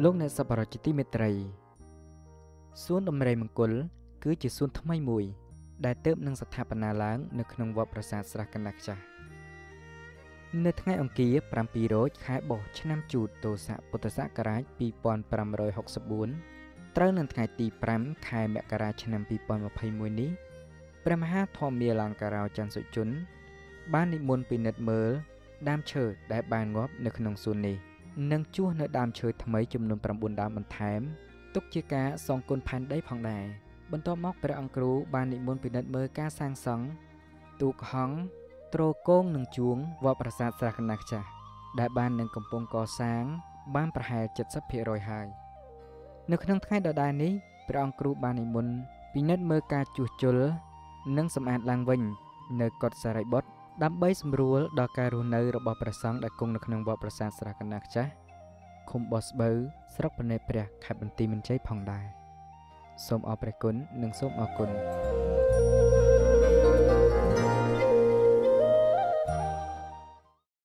លោកអ្នកសប្បុរសជាទីមេត្រីសួនដំរីមង្គលគឺជាសួនថ្មីមួយដែលទើបនឹងស្ថាបនាឡើងនៅក្នុងវត្តប្រាសាទស្រះកណ្ដាលខ្ចាស់នៅថ្ងៃអង្គារ7រោចខែបុស្សឆ្នាំជូតទស័កពុទ្ធសករាជ2564ត្រូវនៅថ្ងៃទី5ខែមករាឆ្នាំ2021នេះព្រះមហាធម្មមាលង្ការាចារ្យសុជុនបាននិមន្តពិនិត្យមើលដើមឈើដែលបានងាប់នៅក្នុងសួននេះនិងជួសនៅដើមឈើថ្មីចំនួន9ដើមបន្ថែមទុកជាការសងគុណផែនដីផងដែរបន្ទាប់មកព្រះអង្គគ្រូបាននិមន្តពិនិត្យមើលការសាងសង់ទូកហង្សទ្រគងនិងជួងវត្តប្រាសាទស្រះកណ្ដាលខ្ចាស់ដែលបាននឹងកំពុងកសាងបានប្រហែល 70% ហើយនៅក្នុងថ្ងៃដដែលនេះព្រះអង្គគ្រូបាននិមន្តពិនិត្យមើលការជួសជុលនិងសម្អាតឡើងវិញនៅកុដិសារីបុត្រដើម្បីសម្រួលដល់ការរស់នៅរបស់ព្រះសង្ឃដែលគង់នៅក្នុងវត្តប្រាសាទស្រះកណ្ដាលខ្ចាស់ឃុំបោះស្បូវស្រុកភ្នំព្រះខេត្តបន្ទាយមានជ័យផងដែរសូមអរព្រះគុណនិងសូមអរគុណ